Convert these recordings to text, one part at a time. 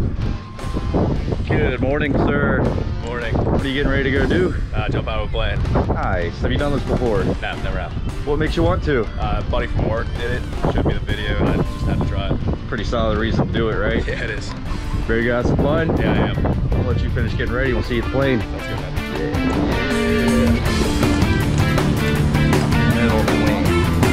Good morning, sir. Morning. What are you getting ready to go do? Jump out of a plane. Nice. Have you done this before? No, never have. What makes you want to? Buddy from work did it, showed me the video, and I just had to try it. Pretty solid reason to do it, right? Yeah, it is. Ready to go have some fun? Yeah, I am. I'll let you finish getting ready. We'll see you at the plane. Let's go, man. Middle wing.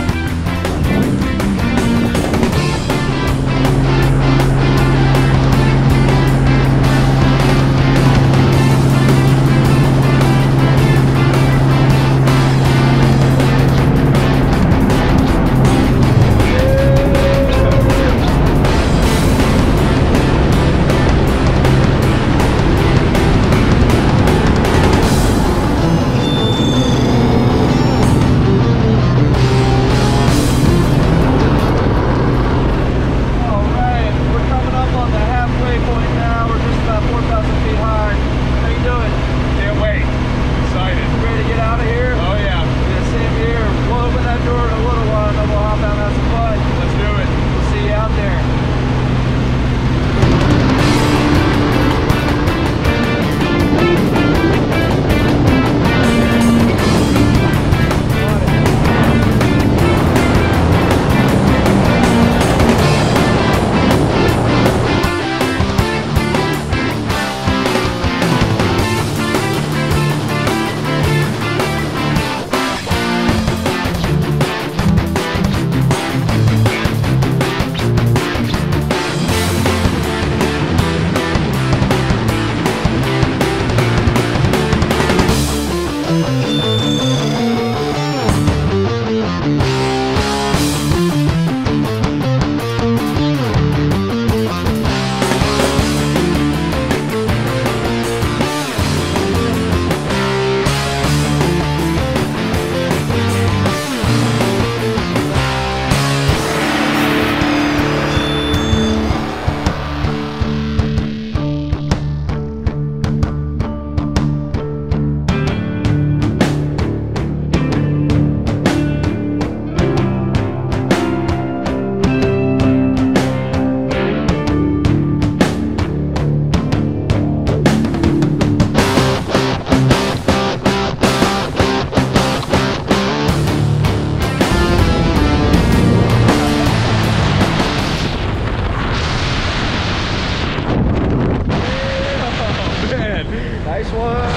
Nice one.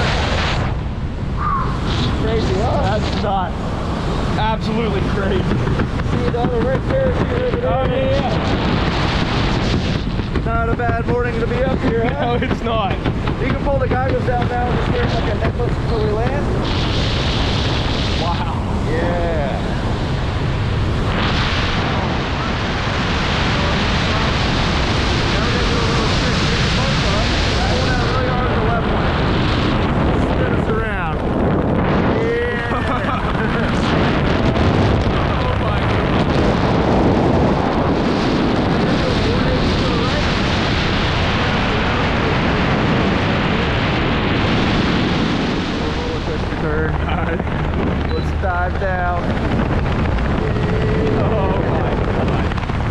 Crazy, huh? That's not absolutely crazy. See it on the right there. Oh, yeah. Not a bad morning to be up here, huh? No, it's not. You can pull the goggles down now and just wear like a necklace until we land. Wow. Yeah. Let's dive down. Oh my God.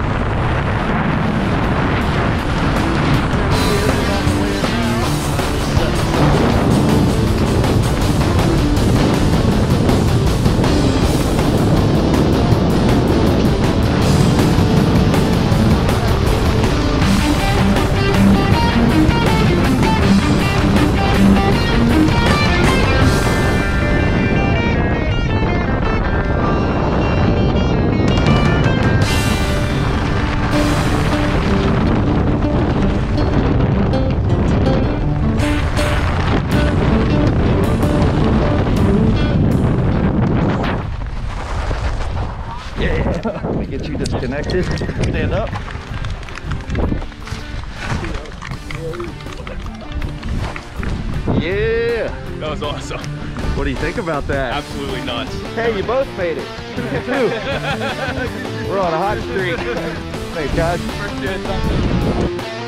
Let me get you disconnected. Stand up. Yeah. That was awesome. What do you think about that? Absolutely nuts. Hey, you both made it. We're on a hot streak. Thanks, guys. Appreciate it.